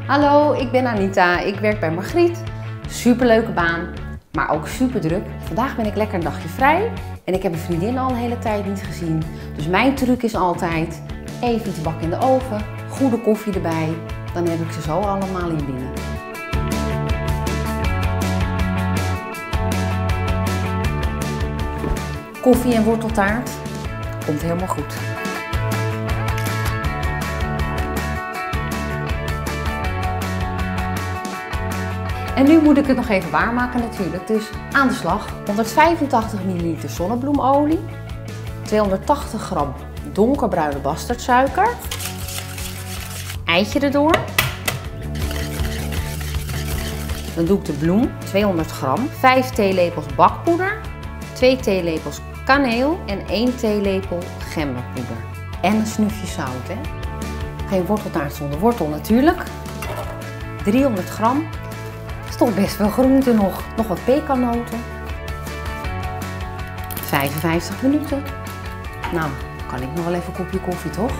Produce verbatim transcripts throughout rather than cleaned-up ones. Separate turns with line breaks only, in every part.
Hallo, ik ben Anita. Ik werk bij Margriet. Superleuke baan, maar ook super druk. Vandaag ben ik lekker een dagje vrij en ik heb mijn vriendin al een hele tijd niet gezien. Dus mijn truc is altijd even iets bakken in de oven, goede koffie erbij. Dan heb ik ze zo allemaal in binnen. Koffie en worteltaart komt helemaal goed. En nu moet ik het nog even waarmaken natuurlijk, dus aan de slag. honderdvijfentachtig milliliter zonnebloemolie, tweehonderdtachtig gram donkerbruine bastardsuiker, eitje erdoor. Dan doe ik de bloem, tweehonderd gram, vijf theelepels bakpoeder, twee theelepels kaneel en één theelepel gemberpoeder. En een snufje zout, hè. Geen worteltaart zonder wortel natuurlijk. driehonderd gram. Toch best wel groente nog. Nog wat pekannoten. vijfenvijftig minuten. Nou, kan ik nog wel even een kopje koffie, toch?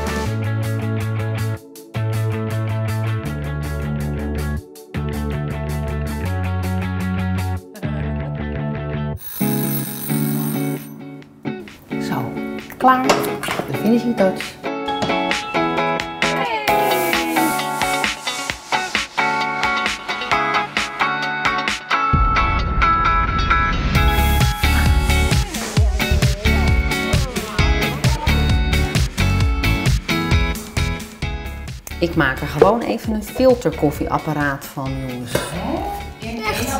Zo, klaar. De finishing touch. Ik maak er gewoon even een filterkoffieapparaat van, jongens. Echt?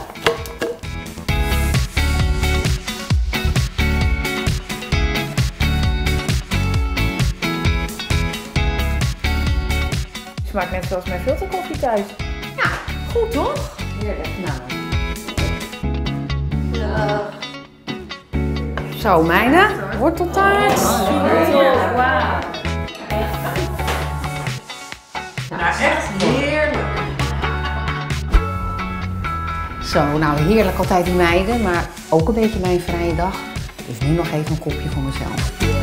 Smaakt net zoals mijn filterkoffie thuis.
Ja, goed toch? Heerlijk. Nou. Ja. Zo, mijne. Worteltaart.
Oh, wauw. Nou, echt heerlijk.
Zo, nou heerlijk altijd die meiden, maar ook een beetje mijn vrije dag. Dus nu nog even een kopje voor mezelf.